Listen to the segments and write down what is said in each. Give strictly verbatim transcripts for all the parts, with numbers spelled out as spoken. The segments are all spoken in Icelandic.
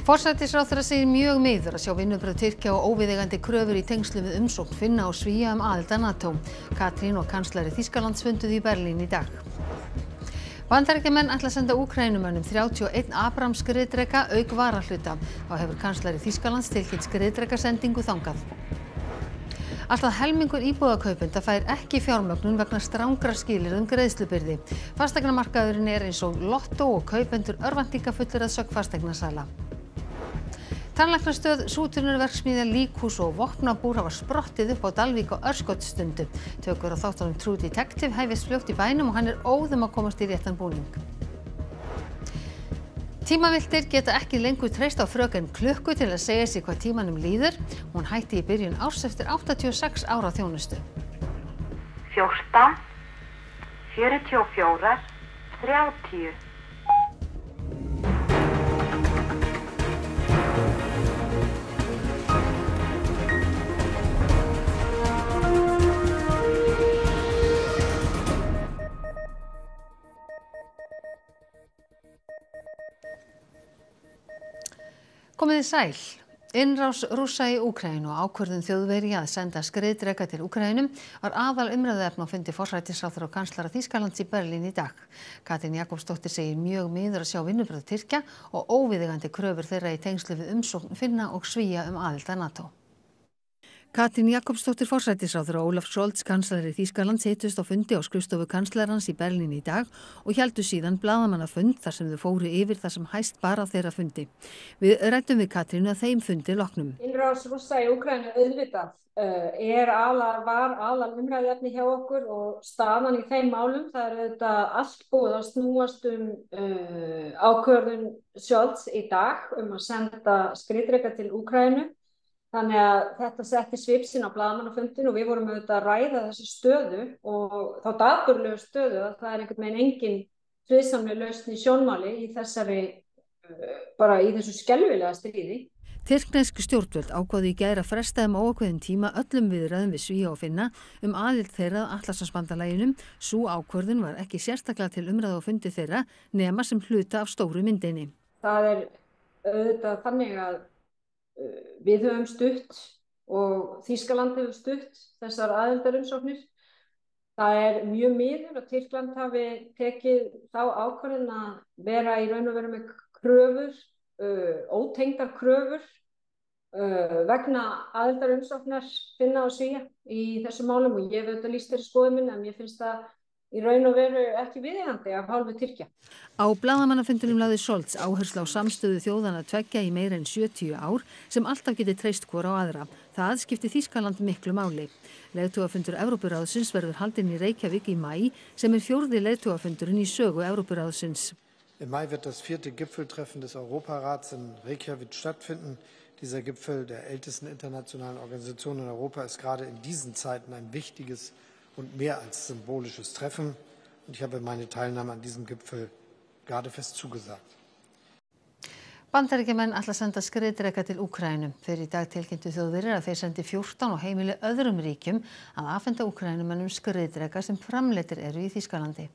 Forsætisráðherra segir mjög miður að sjá vinnubrögð Tyrkja og óviðeigandi kröfur í tengslum við umsókn Finna og Svía um aðild að NATO. Katrín og kanslari Þýskalands funduðu í Berlín í dag. Bandaríkjamenn ætla að senda Úkraínumönnum þrjátíu og einn Abrams skriðdreka auk varahluta. Þá hefur kanslari Þýskalands tilkynnt skriðdrekasendingu þangað. Allt að helmingur íbúðakaupenda fær ekki fjármögnun vegna strangra skilyrða um greiðslubyrði. Fasteignamarkaðurinn er eins og lottó og kaupendur örvæntingafullir að sögn fasteignasala. Tannlæknastöð, súturnarverksmiðja, líkhús og vopnabúr hafa sprottið upp á Dalvík á örskotsstundu. Tökur á þáttunum True Detective hæfist fljótt í bænum og hann er óðum að komast í réttan búning. Tímaviltir geta ekki lengur treyst á fröken klukku til að segja sig hvað tímanum líður. Hún hætti í byrjun árs eftir áttatíu og sex ára þjónustu. fjórtán, fjörutíu og fjögur, þrjátíu. Komið þið sæl. Innrás Rússa í Úkraínu og ákvörðun Þjóðverja að senda skriðdreka til Úkraínu var aðal umræðuefni á fundi forsætisráðherra og kanslara Þýskalands í Berlín í dag. Katrín Jakobsdóttir segir mjög miður að sjá vinnubrögð Tyrkja og óviðeigandi kröfur þeirra í tengslu við umsókn Finna og Svía um aðild að NATO. Katrín Jakobsdóttir forsætisráðherra og Olaf Scholz kanslari Þýskalands hittust á fundi á skrifstofu kanslarans í Berlín í dag og héldu síðan blaðamannafund þar sem þau fóru yfir það sem hæst bar á þeirra fundi. Við ræddum við Katrínu að þeim fundi loknum. Innrás Rússa í Úkraínu auðvitað uh, er aðal, var aðal umræðuefni hjá okkur og staðan í þeim málum. Það er auðvitað allt búið að snúast um uh, ákvörðun Scholz í dag um að senda skriðdreka til Úkraínu. Þannig að þetta setti svip sinn á blaðamannafundin og við vorum auðvitað að ræða þessi stöðu og þá dapurlegu stöðu að það er einhvern veginn engin friðsamleg lausn í sjónmáli í þessari, bara í þessu skelfilega stríði. Tyrknesk stjórnvöld ákváðu í gær að fresta um óákveðinn tíma öllum viðræðum við Svía og Finna um aðild þeirra að Atlantshafsbandalaginu. Sú ákvörðun var ekki sérstaklega til umræðu á fundi þeirra nema sem hluta af stóru myndinni. Það er auðvitað þannig að við höfum stutt og Þýskaland hefur stutt þessar aðildarumsóknir. Það er mjög miður að Tyrkland hafi tekið þá ákvörðun að vera í raun og veru með kröfur, uh, ótengdar kröfur uh, vegna aðildarumsóknar Finna og Svía í þessum málum og ég hef auðvitað lýst þeirri skoðun minni en ég finnst það í raun og veru ekki viðeigandi af hálfu Tyrkja. Á blaðamannafundinum lagði Scholz áherslu á samstöðu þjóðanna tveggja í meira en sjötíu ár sem alltaf geti treyst hvor á aðra. Það skipti Þýskaland miklu máli. Leiðtogafundur Evrópuráðsins verður haldinn í Reykjavík í maí sem er fjórði leiðtogafundurinn í sögu Evrópuráðsins. Im Mai wird das vierte Gipfeltreffen des Europarats in Reykjavik stattfinden. Dieser Gipfel der ältesten internationalen Organisation in Europa ist gerade in diesen Zeiten ein wichtiges und mehr als symbolisches Treffen. Und ich habe meine Teilnahme an diesem Gipfel gerade fest zugesagt. Bandaríkjamenn ætla að senda skriðdreka til Úkraínu. Fyrir í dag tilkynntu Þjóðverjar að þeir sendi fjórtán og heimili öðrum ríkjum að afhenda Úkrænumönnum skriðdreka sem framleiddir eru í Þýskalandi.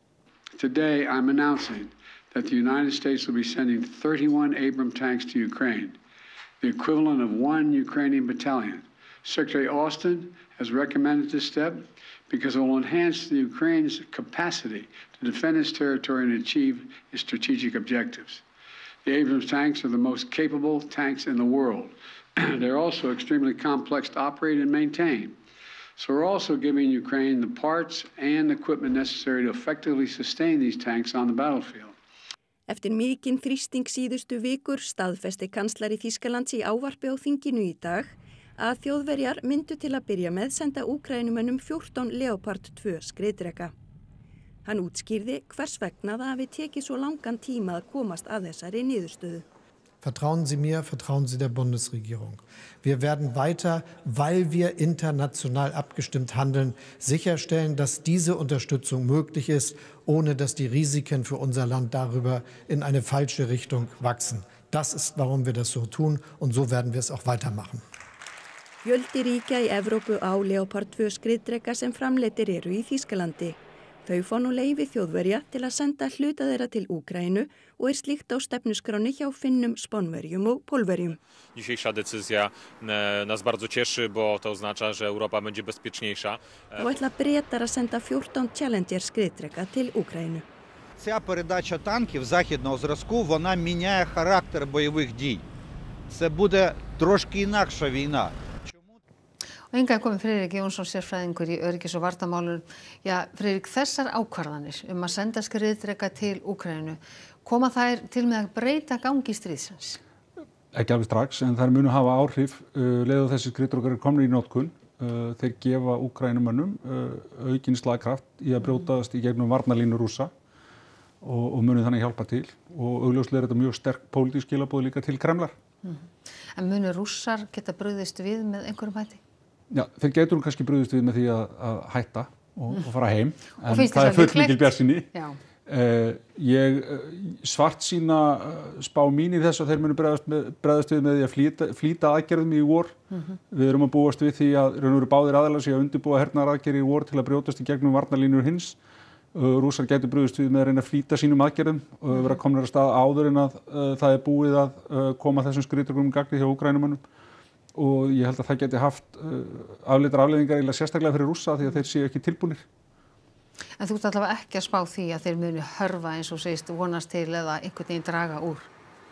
Today I'm announcing that the United States will be sending thirty-one Abrams tanks to Ukraine, the equivalent of one Ukrainian battalion. Secretary Austin has recommended this step because it will enhance the Ukraine's capacity to defend its territory and achieve its strategic objectives. The Abrams tanks are the most capable tanks in the world. They're also extremely complex to operate and maintain. So we're also giving Ukraine the parts and equipment necessary to effectively sustain these tanks on the battlefield. Eftir mikinn þrýsting síðustu vikur staðfesti kanslari Þýskalands í ávarpi á þinginu í dag að Þjóðverjar myndu til að byrja með senda Úkrænumönnum fjórtán Leopard tvö skriðdreka. Hann útskýrði hvers vegna það hafi tekið svo langan tíma að komast að þessari niðurstöðu. Vertrauen Sie mir, vertrauen Sie der Bundesregierung. Wir werden weiter, weil wir international abgestimmt handeln, sicherstellen, dass diese Unterstützung möglich ist, ohne dass die Risiken für unser Land darüber in eine falsche Richtung wachsen. Das ist, warum wir das so tun und so werden wir es auch weitermachen. Fjöldi ríkja í Evrópu á Leopard tvö skriðdreka sem framleiddir eru í Þýskalandi. Þau fá nú leyfi Þjóðverja til að senda hluta þeirra til Úkraínu og er slíkt á stefnuskráni hjá Finnum, Spánverjum og Pólverjum. Dzisiejsza decyzja nas bardzo cieszy, bo to oznacza, że Europa będzie bezpieczniejsza. Þá ætla Bretar að senda fjórtán Challenger skriðdreka til Úkraínu. Ця передача танків західного зразку, вона міняє характер бойових дій. Це буде трошки інакша війна. Og hingað komið Friðrik Jónsson, sérfræðingur í öryggis- og varnarmálum. Já, Friðrik, þessar ákvarðanir um að senda skriðdreka til Úkraínu, koma þær til með að breyta gangi stríðsins? Ekki alveg strax, en þær munu hafa áhrif uh, leið og þessi skriðdrekar eru komnir í notkun. Uh, þeir gefa Úkrænumönnum uh, aukinn slagkraft í að brjótast í gegnum varnarlínu Rússa og, og munu þannig hjálpa til. Og augljóslega er þetta mjög sterk pólitísk skilaboð líka til Kremlar. Mm. En munu Rússar geta brugðist við með einhverjum hætti? Já, þeir getur nú kannski brugðist við með því að, að hætta og, og fara heim, en það er fullmikil bjartsýni. Uh, ég uh, svartsýna uh, spá mín í þessu að þeir munu bregðast, með, bregðast við með því að flýta, flýta aðgerðum í vor. Mm-hmm. Við erum að búast við því að raun og veru báðir aðilar sig að undirbúa hernaðaraðgerðir í vor til að brjótast í gegnum varnarlínur hins. Uh, Rússar getur brugðist við með að reyna að flýta sínum aðgerðum og mm-hmm. vera komnir að stað áður en að uh, það er búið að uh, koma þessum skriðdrekum í gagni hjá Úkrænumönnum. Og ég held að það geti haft uh, afleitar afleiðingar eiginlega sérstaklega fyrir Rússa því að þeir séu ekki tilbúnir. En þú ert allavega ekki að spá því að þeir muni hörfa eins og segist vonast til eða einhvern veginn draga úr?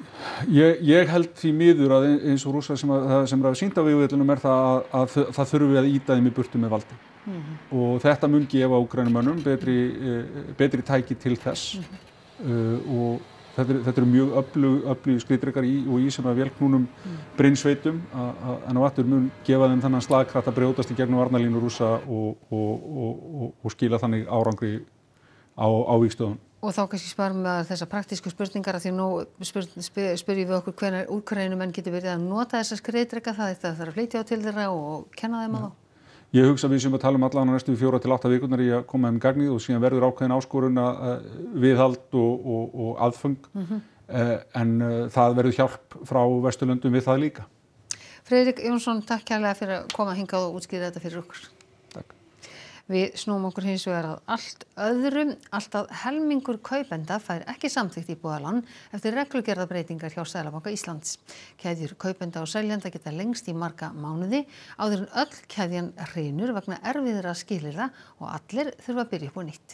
Ég, ég held því miður að eins og Rússar sem, að, sem er að sýnda á vígvöllunum er það að, að það þurfi að ýta þeim í burtu með valdi. Mm-hmm. Og þetta mun gefa Úkrænumönnum betri, betri tæki til þess. Mm-hmm. uh, og Þetta, er, þetta eru mjög öflugir skriðdrekar í og í sem að vélknúnum mm. brynsveitum en á aftur mun gefa þeim þannig slagkraft að brjótast í gegnum varnarlínu Rússa og, og, og, og, og skila þannig árangri á, á vígstöðun. Og þá kannski sparum við þessar praktísku spurningar að því nú spyr, spyr, spyrjum við okkur hvenær Úkraínumenn getur verið að nota þessar skriðdreka, það er það að flytja á til þeirra og kenna þeim að þá. Ég hugsa að við sem að tala um allan á næstu fjóra til átta vikurnar í að koma þeim gagnið og síðan verður ákveðin áskorun að viðhald og, og, og aðföng mm-hmm. eh, en uh, það verður hjálp frá Vesturlöndum við það líka. Friðrik Jónsson, takk kærlega fyrir að koma hingað og útskýra þetta fyrir okkur. Takk. Við snúum okkur hins vegar að allt öðru. Allt að helmingur kaupenda fær ekki samþykkt íbúðalán eftir reglugerðarbreytingar hjá Seðlabanka Íslands. Keðjur kaupenda og seljenda geta lengst í marga mánuði áður en öll keðjan hrynur vegna erfiðra skilyrða og allir þurfa að byrja upp á nýtt.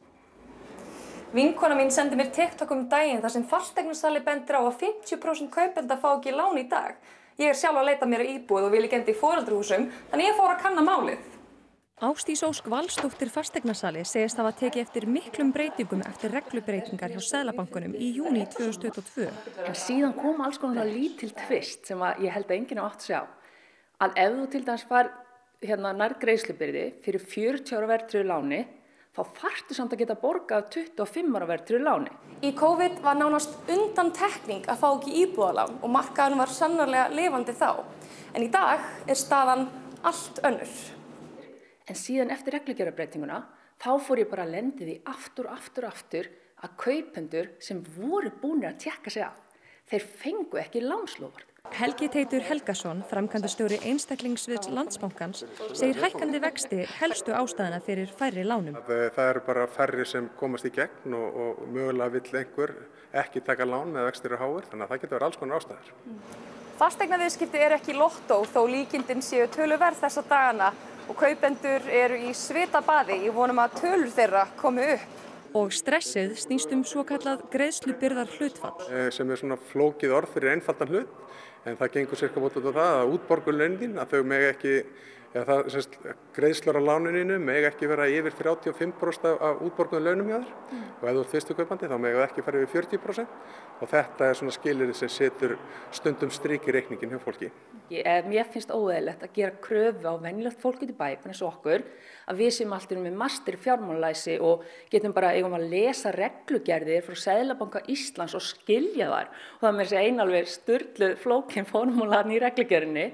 Vinkona mín sendi mér TikTok um daginn þar sem fasteignasali bendir á að fimmtíu prósent kaupenda fá ekki lán í dag. Ég er sjálf að leita mér að íbúð og vil ekki enda í foreldrahúsum, þannig ég fór að kanna málið. Ásdís Ósk Valsdóttir fasteignasali segist hafa tekið eftir miklum breytingum eftir reglubreytingar hjá Seðlabankanum í júní tvö þúsund tuttugu og tvö. En síðan kom alls konar lítil tvist sem að ég held að enginn á átt sig á. Að ef þú til dæmis fær hérna nær greiðslubyrði fyrir fjörutíu ára verðtryggðu láni, þá þarftu samt að geta borgað tuttugu og fimm ára verðtryggðu láni. Í COVID var nánast undantekning að fá ekki íbúðalán og markaðurinn var sannarlega lifandi þá. En í dag er staðan allt önnur. En síðan eftir reglugerðarbreytinguna, þá fór ég bara að lendi því aftur, aftur, aftur að kaupendur sem voru búnir að tékka sig af, þeir fengu ekki lánsloforð. Helgi Teitur Helgason, framkvæmdastjóri einstaklingsviðs Landsbankans, segir hækkandi vexti helstu ástæðuna fyrir færri lánum. Það eru bara færri sem komast í gegn og, og mögulega vill einhver ekki taka lán með vextir og háir, þannig að það getur verið alls konar ástæður. Fasteignaviðskipti eru ekki lottó þó líkindin séu töluverð þessa dagana og kaupendur eru í svitabaði í vonum að tölur þeirra komi upp. Og stressið snýst um svokallað greiðslubyrðar hlutfall. Sem er svona flókið orð fyrir einfaldan hlut, en það gengur sirka út á það að útborgunlaunin, að þau mega ekki, ja, það, semst, greiðslur á lánuninu mega ekki vera yfir þrjátíu og fimm prósent af útborgunlaunum hjá þér. Mm. Og ef þú ert fyrstu kaupandi þá mega það ekki fara yfir fjörutíu prósent og þetta er svona skilyrði sem setur stundum strik í reikningin hjá fólki. Ég, mér finnst óeðlilegt að gera kröfu á venjulegt fólk út í bæ, eins og okkur, að við sem allt erum með master fjármálalæsi og getum bara eigum að lesa reglugerðir frá Seðlabanka Íslands og skilja þær. Og það með þessi einalveg sturluð flókin formúlan í reglugerðinni.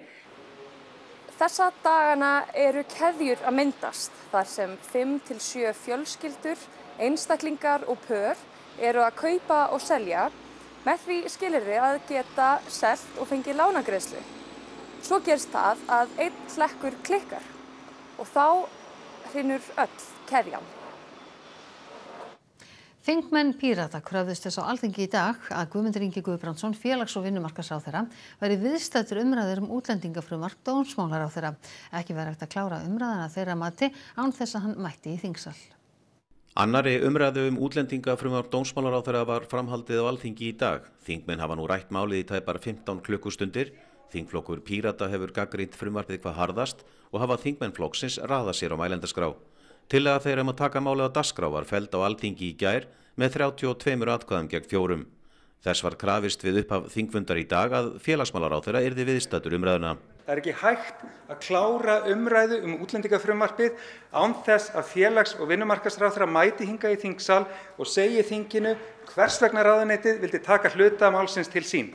Þessa dagana eru keðjur að myndast, þar sem fimm til sjö fjölskyldur, einstaklingar og pör eru að kaupa og selja með því skilyrði að geta selt og fengið lánagreiðslu. Svo gerist það að einn hlekkur klikkar og þá hrynur öll keðjan. Þingmenn Pírata kröfðust þess á Alþingi í dag að Guðmundur Ingi Guðbrandsson, félags- og vinnumarkaðsráðherra, væri viðstaddur umræður um útlendingafrumvarp dómsmálaráðherra. Ekki væri hægt að klára umræðana þeirra mati án þess að hann mætti í þingsal. Annarri umræðu um útlendingafrumvarp dómsmálaráðherra var framhaldið á Alþingi í dag. Þingmenn hafa nú rætt málið í tæpar fimmtán klukkustundir. Þingflokkur Pírata hefur gagnrýnt frumvarpið hvað harðast og hafa þingmenn flokksins raðað sér á mælendaskrá. Tillaga þeirra um að taka málið á dagskrá var felld á Alþingi í gær með þrjátíu og tveimur atkvæðum gegn fjórum. Þess var krafist við upphaf þingfundar í dag að félagsmálaráðherra yrði viðstaddur umræðuna. Það er ekki hægt að klára umræðu um útlendingafrumvarpið án þess að félags- og vinnumarkaðsráðherra mæti hingað í þingsal og segi þinginu hvers vegna ráðuneytið vildi taka hluta málsins til sín.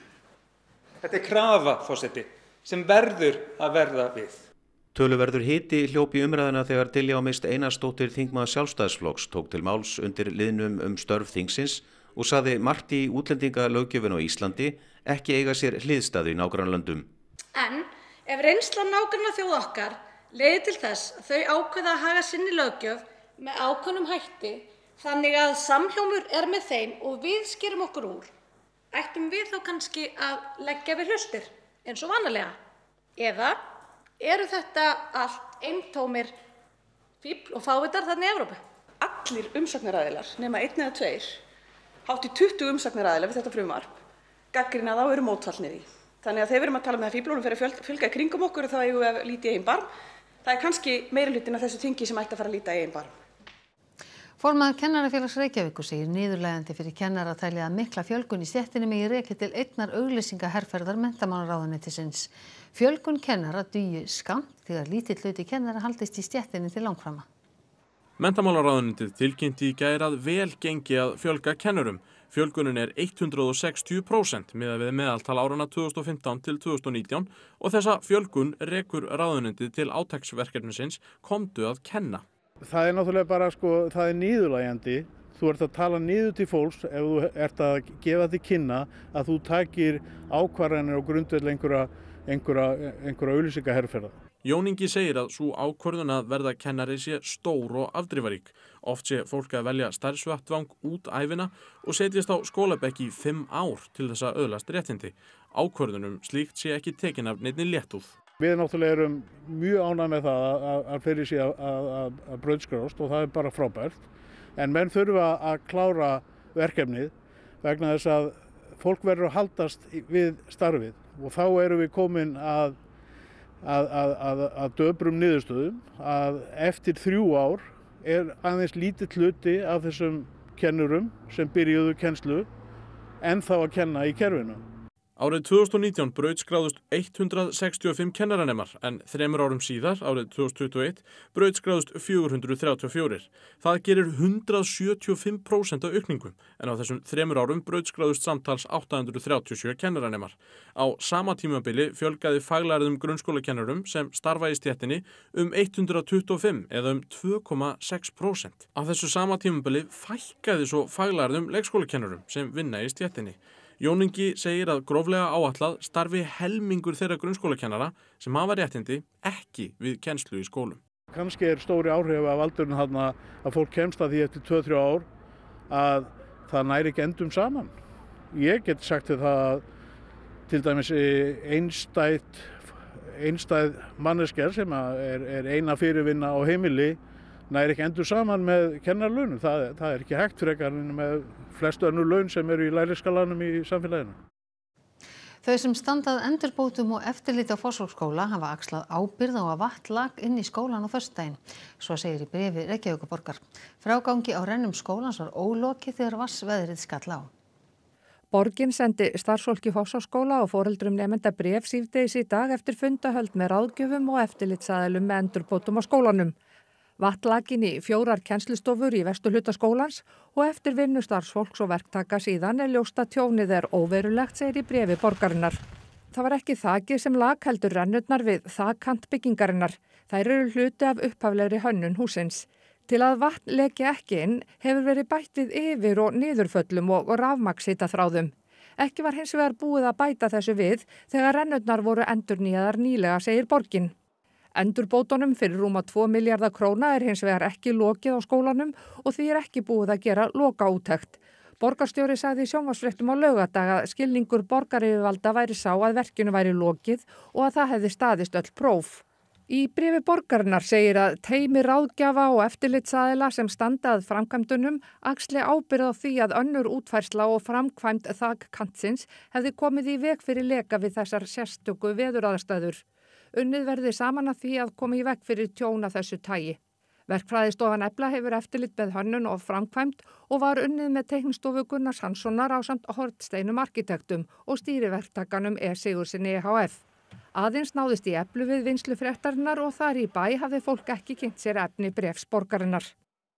Þetta er krafa, forseti, sem verður að verða við. Töluverður hiti hljóp í umræðuna þegar Diljá Mist Einarsdóttir þingmaður Sjálfstæðisflokks tók til máls undir liðnum um störf þingsins og sagði margt í útlendingalöggjöfin á Íslandi ekki eiga sér hliðstæðu í nágrannalöndum. En ef reynsla nágrannaþjóða okkar leiðir til þess að þau ákveða að haga sinni löggjöf með ákveðnum hætti þannig að samhljómur er með þeim og við skerum okkur úr, ættum við þá kannski að leggja við hlustir eins og vanalega? Eða eru þetta allt eintómir fífl og fávitar þarna í Evrópu? Allir umsagnaraðilar nema einn eða tveir, hátt í tuttugu umsagnaraðilar við þetta frumvarp, gagnrýna þá eru mótfallnir í. Þannig að þegar við erum að tala um að fíflunum fyrir að fjölga í kringum okkur þá eigum við að líta í eigin barm. Það er kannski meirihlutinn af þessu þingi sem ætti að fara að líta í eigin barm. Formaður Kennarafélags Reykjavíkur segir niðurlægjandi fyrir kennara að telja að mikla fjölgun í stéttinni megi rekja til einnar auglýsingaherferðar menntamálaráðuneytisins. Fjölgun kennara dugi skammt þegar lítill hluti kennara haldist í stéttinni til langframa. Menntamálaráðuneytið tilkynnti í gær að vel gengi að fjölga kennurum. Fjölgunin er hundrað og sextíu prósent miðað við meðaltal áranna tvö þúsund og fimmtán til tvö þúsund og nítján og þessa fjölgun rekur ráðuneytið til átaksverkefnisins Komdu að kenna. Það er náttúrulega bara sko, það er niðurlægjandi. Þú ert að tala niður til fólks ef þú ert að gefa til kynna að þú takir ákvarðanir á grundvelli einhverja, einhverja, einhverja auglýsingaherferða. Jón Ingi segir að sú ákvörðun að verða kennari sé stór og afdrifarík. Oft sé fólk að velja starfsvettvang út ævina og setjast á skólabekk í fimm ár til þess að öðlast réttindi. Ákvörðunum slíkt sé ekki tekin af neinni léttúð. Við náttúrulega erum mjög ánægð með það að, að fyrir sig að, að, að brautskrást og það er bara frábært. En menn þurfa að klára verkefnið vegna þess að fólk verður að haldast við starfið og þá erum við komin að, að, að, að, að döprum niðurstöðum að eftir þrjú ár er aðeins lítill hluti af þessum kennurum sem byrjuðu kennslu en þá að kenna í kerfinu. Árið tvö þúsund og nítján brautskráðust hundrað sextíu og fimm kennaranemar en þremur árum síðar, árið tvö þúsund tuttugu og eitt, brautskráðust fjögur hundruð þrjátíu og fjögur. Það gerir hundrað sjötíu og fimm prósent af aukningum en á þessum þremur árum brautskráðust samtals átta hundruð þrjátíu og sjö kennaranemar. Á sama tímabili fjölgaði faglærðum grunnskólakennurum sem starfa í stéttinni um hundrað tuttugu og fimm eða um tvö komma sex prósent. Á þessu sama tímabili fækkaði svo faglærðum leikskólakennurum sem vinna í stéttinni. Jón Ingi segir að gróflega áætlað starfi helmingur þeirra grunnskólakennara sem hafa réttindi ekki við kennslu í skólum. Kannski er stóri áhrif af aldurinn þarna að fólk kemst að því eftir tvö til þrjú ár að það næri ekki endum saman. Ég get sagt þér það að til dæmis einstæð, einstæð manneskja sem er, er eina fyrirvinna á heimili næri ekki endur saman með kennaralaunum. Það, það er ekki hægt frekar með flestu önnur laun sem eru í lægri skalanum í samfélaginu. Þau sem standað endurbótum og eftirliti á Fossvogsskóla hafa axlað ábyrgð á að vatn lag inn í skólan á föstudaginn. Svo segir í bréfi Reykjavíkurborgar. Frágangi á rennum skólans var ólokið þegar vatnsveðrið skall á. Borgin sendi starfsfólki Fossvogsskóla og foreldrum nemenda bréf síðdegis í dag eftir fundahöld með ráðgjöfum og eftirlitsaðilum með endurbótum á skólanum. Vatn lag inn í fjórar kennslustofur í vesturhluta skólans og eftir vinnu starfsfólks og verktaka síðan er ljóst að tjónið er óverulegt, segir í bréfi borgarinnar. Það var ekki þakið sem lag heldur rennurnar við þakkant byggingarinnar. Þær eru hluti af upphaflegri hönnun húsins. Til að vatn leki ekki inn hefur verið bætt við yfir- og niðurföllum og rafmagnshitaþráðum. Ekki var hins vegar búið að bæta þessu við þegar rennurnar voru endurnýjaðar nýlega, segir borgin. Endurbótunum fyrir rúma tvo milljarða króna er hins vegar ekki lokið á skólanum og því er ekki búið að gera lokaúttekt. Borgarstjóri sagði í sjónvarpsfréttum á laugardag að skilningur borgaryfirvalda væri sá að verkinu væri lokið og að það hefði staðist öll próf. Í bréfi borgarinnar segir að teymi ráðgjafa og eftirlitsaðila sem standa að framkvæmdunum axli ábyrgð á því að önnur útfærsla og framkvæmd þakkantsins hefði komið í veg fyrir leka við þessar sérstöku veðuraðstæður. Unnið verði saman að því að koma í veg fyrir tjón af þessu tagi. Verkfræðistofan Efla hefur eftirlit með hönnun og framkvæmd og var unnið með teiknistofu Gunnars Hanssonar ásamt Hornsteinum arkitektum og stýriverktakanum E. Sigurðssyni E H F. Aðeins náðist í Eflu við vinnslu fréttarinnar og þar í bæ hafði fólk ekki kynnt sér efni bréfs borgarinnar.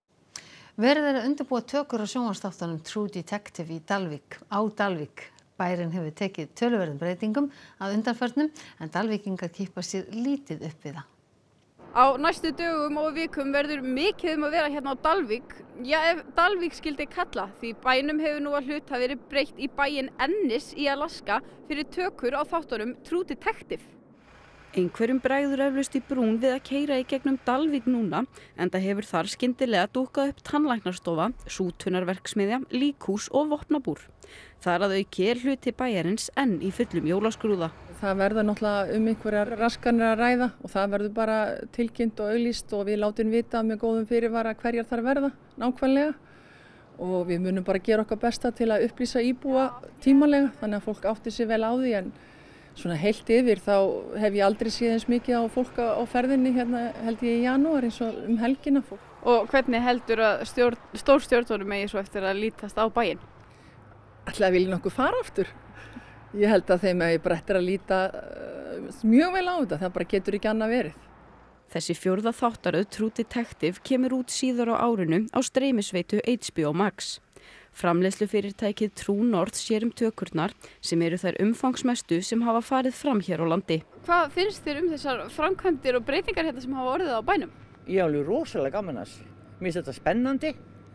Verið er að undirbúa tökur á sjónvarpsþáttunum True Detective í Dalvík, á Dalvík. Bærinn hefur tekið töluverðum breytingum að undanförnum en Dalvíkingar kippa sér lítið upp við það. Á næstu dögum og vikum verður mikið um að vera hérna á Dalvík. Já, ef Dalvík skildi kalla, því bænum hefur nú að hluta verið breytt í bæinn Ennis í Alaska fyrir tökur á þáttunum True Detective. Einhverjum bregður eflaust í brún við að keyra í gegnum Dalvík núna, enda hefur þar skyndilega dúkkað upp tannlæknastofa, sútunarverksmiðja, líkhús og vopnabúr. Þar að auki er hluti bæjarins enn í fullum jólaskrúða. Það verður náttúrulega um einhverjar raskanir að ræða og það verður bara tilkynnt og auglýst og við látum vita með góðum fyrirvara hverjar þar verða nákvæmlega og við munum bara gera okkar besta til að upplýsa íbúa tímalega þannig að fólk átti sig vel á því en svona heilt yfir þá hef ég aldrei séð eins mikið á fólk á ferðinni hérna held ég í janúar eins og um helgina. Og hvernig heldur að stjórn, stór stjórnvöldum megi svo eftir að lítast á bæinn? Ætli að vilja nokkuð fara aftur? Ég held að þeim er bara eftir að líta uh, mjög vel á þetta, það bara getur ekki annað verið. Þessi fjórða þáttaröð True Detective kemur út síðar á árinu á streymisveitu H B O Max. Framleiðslufyrirtækið True North sér um tökurnar sem eru þær umfangsmestu sem hafa farið fram hér á landi. Hvað finnst þér um þessar framkvæmdir og breytingar hérna sem hafa orðið á bænum? Ég er alveg rosalega gaman að þessu. Mér finnst þetta spennandi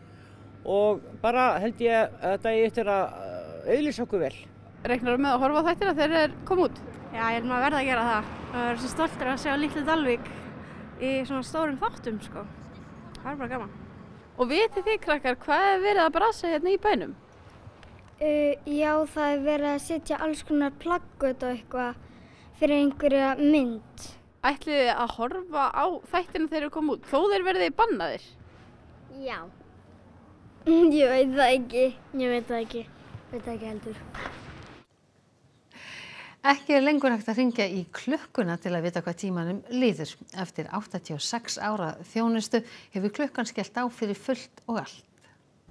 og bara held ég að þetta er eftir að auglýsa okkur vel. Reiknar þú með að horfa á þættina þegar þeir koma út? Já, ég er maður verða að gera það. Það er svo stoltur að sjá litlu Dalvík í svona stórum þáttum, sko. Það er bara gaman. Og vitið þið, krakkar, hvað er verið að brasa hérna í bænum? Uh, já, það er verið að setja alls konar plaggöt og eitthvað fyrir einhverja mynd. Ætlið þið að horfa á þættina þegar þeir koma út, þó þeir verið bannaðir? Já. Ég veit það ekki. Ég veit það ekki. Veit það ekki heldur. Ekki er lengur hægt að hringja í klukkuna til að vita hvað tímanum líður. Eftir áttatíu og sex ára þjónustu hefur klukkan skellt á fyrir fullt og allt.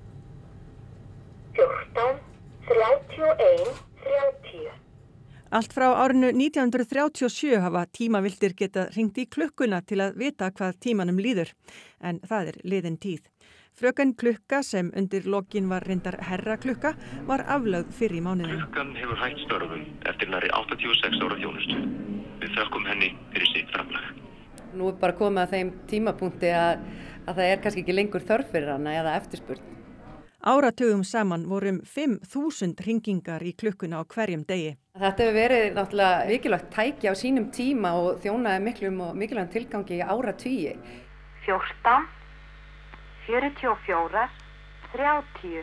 fjórtán, þrjátíu og eitt, þrjátíu. Allt frá árinu nítján hundruð þrjátíu og sjö hafa tímavildir getað hringt í klukkuna til að vita hvað tímanum líður. En það er liðin tíð. Fröken klukka sem undir lokin var reyndar herra klukka var aflögð fyrr í mánuðinum. Klukkan hefur hætt störfum eftir nærri áttatíu og sex ára þjónustu. Við þökkum henni fyrir sitt framlag. Nú er bara komið að þeim tímapunkti að, að það er kannski ekki lengur þörf fyrir hana eða eftirspurn. Áratugum saman vorum fimm þúsund hringingar í klukkuna á hverjum degi. Þetta hefur verið náttúrulega mikilvægt tæki á sínum tíma og þjónaði miklum og mikilvægum tilgangi í áratugi. fjórtán, fjörutíu og fjögur, þrjátíu.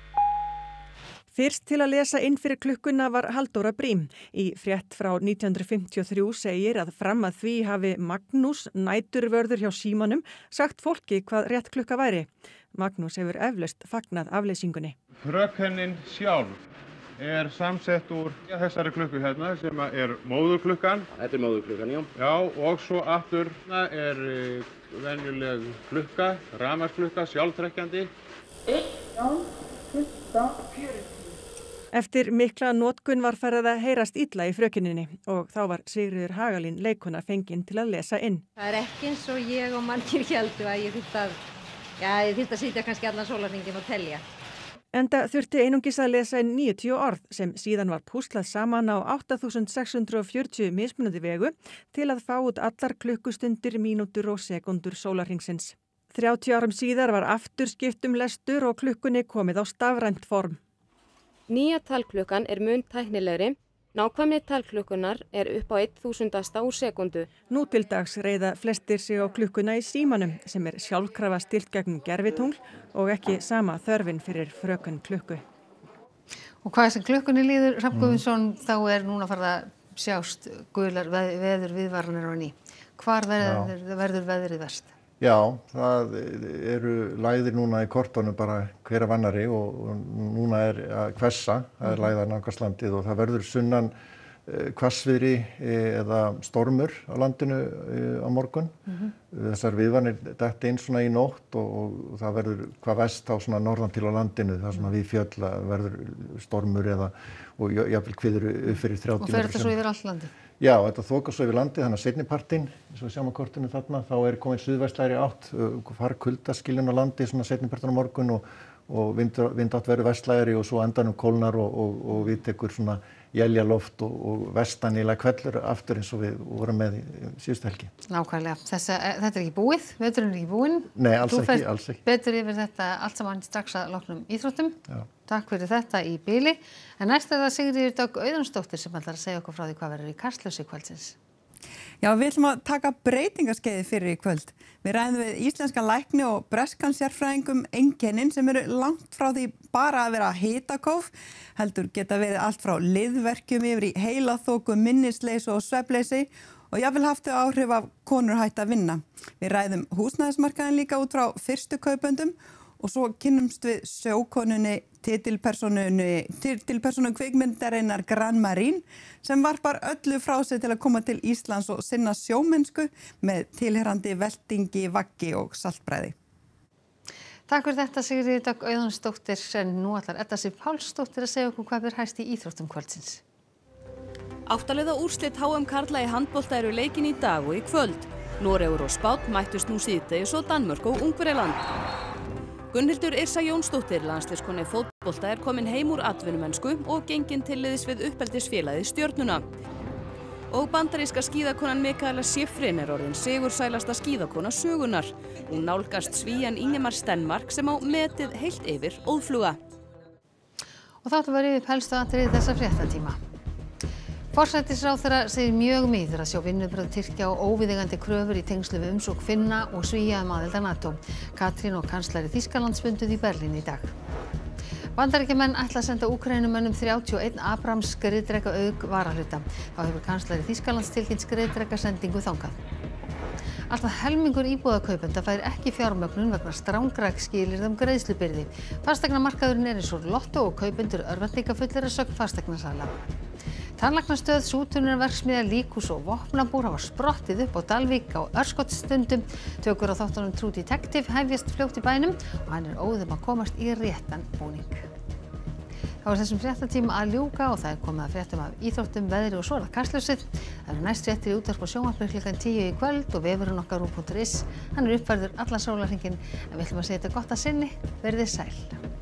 Fyrst til að lesa inn fyrir klukkuna var Halldóra Brím. Í frétt frá nítján hundruð fimmtíu og þrjú segir að fram að því hafi Magnús, næturvörður hjá símanum, sagt fólki hvað rétt klukka væri. Magnús hefur eflaust fagnað afleysingunni. Frökennin sjálf er samsett úr þessari klukku hérna sem er móðurklukkan. Þetta er móðurklukkan, já. Já, og svo aftur er venjuleg klukka, rafmagnsklukka, sjálftrekkjandi. Átján, fimmtán, fjörutíu. Eftir mikla notkun var farið að heyrast illa í frökenninni og þá var Sigríður Hagalín leikkona fengin til að lesa inn. Það er ekki eins og ég og margir héldu að ég þyrfti að, já, ég þyrfti að sitja kannski allan sólarhringinn og telja. Enda þurfti einungis að lesa inn níutíu orð sem síðan var púslað saman á átta þúsund sex hundruð fjörutíu mismunandi vegu til að fá út allar klukkustundir, mínútur og sekundur sólarhringsins. þrjátíu árum síðar var aftur skipt um lestur og klukkunni komið á stafrænt form. Nýja talklukkan er mun tæknilegri, Nákvæmni talklukkunnar er upp á einn þúsundasta úr sekúndu. Nú til dags reiða flestir sig á klukkuna í símanum sem er sjálfkrafa stillt gegnum gervitungl og ekki sama þörfin fyrir frökun klukku. Og hvað sem klukkunni líður, Hrafn Guðmundsson, þá er núna farið að sjást gular veð, veður viðvaranir á ný. Hvar verður, verður veðrið verst? Já, það eru lægðir núna í kortunum bara hver af annari og, og núna er að hvessa, það er lægðar nálgast landið og það verður sunnan hvassviðri eða stormur á landinu á morgun. Mm-hmm. Þessar viðvaranir detta inn svona í nótt og, og það verður hvað vest á svona norðan til á landinu, það svona við fjöll verður stormur eða og jafnvel kviður upp fyrir þrjátíu. Og fer þetta svo yfir allt landið? Já, þetta þokast svo yfir landið, þannig að seinni partinn, eins og við sjáum á kortinu þarna, þá er komin suðvestlægri átt, far kuldaskilin á landi svona seinni partinn á morgun og, og vindátt verður vestlægri og svo endanum kólnar og, og, og við tekur svona éljaloft og, og vestanýlega hvellur aftur eins og við vorum með í síðustu helgi. Nákvæmlega. Þessa, þetta er ekki búið, veturinn er ekki búinn. Nei, alls ekki, alls ekki. Þú betur yfir þetta allt saman strax að loknum íþróttum. Já. Takk fyrir þetta í bili. En næst er það Sigríður Dögg Auðunsdóttir sem ætlar að segja okkur frá því hvað verður í Kastljósi kvöldsins. Já, við ætlum að taka breytingaskeiði fyrir í kvöld. Við ræðum við íslenska lækni og breskan sérfræðingum einkennin sem eru langt frá því bara að vera hitakóf, heldur geta verið allt frá liðverkjum yfir í heilaþoku, minnisleysi og svefnleysi og jafnvel haft þau áhrif af konur hætt að vinna. Við ræðum húsnæðismarkaðinn líka út frá fyrstu kaupendum og svo kynnumst við sjókonunni titilpersónunni titilpersónu kvikmyndarinnar Gran Marín sem varpar öllu frá sig til að koma til Íslands og sinna sjómennsku með tilheyrandi veltingi, vaggi og saltbræði. Takk fyrir þetta Sigríður Dögg Auðunsdóttir, en nú ætlar Edda Sif Pálsdóttir að segja okkur hvað ber hæst í íþróttum kvöldsins. Áttaliða úrslit H M karla í handbolta eru leikin í dag og í kvöld. Noregur og Spánn mættust nú síðdegis og Danmörk og Ungverjaland. Gunnhildur Yrsa Jónsdóttir, landsliðskona í fótbolta, er komin heim úr atvinnumennsku og gengin til liðs við uppeldisfélagið Stjörnuna. Og bandaríska skíðakonan Mikaela Shiffrin er orðin sigursælasta skíðakona sögunnar. Hún nálgast Svían Ingemar Stenmark sem á metið heilt yfir óðfluga. Og þáttu var yfir helstu atriði þessa fréttatíma. Forsætisráðherra segir mjög miður að sjá vinnubrögð Tyrkja og óviðeigandi kröfur í tengslu við umsókn Finna og Svía um aðild að NATO. Katrín og kanslari Þýskalands funduðu í Berlín í dag. Bandaríkjamenn ætla að senda Úkraínumönnum þrjátíu og einn Abrams skriðdreka auk varahluta. Þá hefur kanslari Þýskalands tilkynnt skriðdreka sendingu þangað. Alltaf helmingur íbúðakaupenda fær ekki fjármögnun vegna strangra skilyrða um greiðslubyrði. Fasteignamarkaðurinn er eins og lottó og kaupendur örvæntingafullir að sögn fasteignasala. Tannlæknastöð, sútunnarverksmiðja, líkhús og vopnabúr hafa sprottið upp á Dalvík á örskotsstundum. Tökur á þáttunum True Detective hefjast fljótt í bænum og hann er óðum að komast í réttan búning. Það var þessum fréttatíma að ljúka og það er komið að fréttum af íþróttum, veðri og svo er það Kastljósið. Það eru næst fréttir í útvarp og sjónvarpi klukkan tíu í kvöld og vefurinn okkar rúv punktur is. Hann er uppfærður allan sólarhringinn en við ætlum að segja þetta gott að sinni. Verið sæl.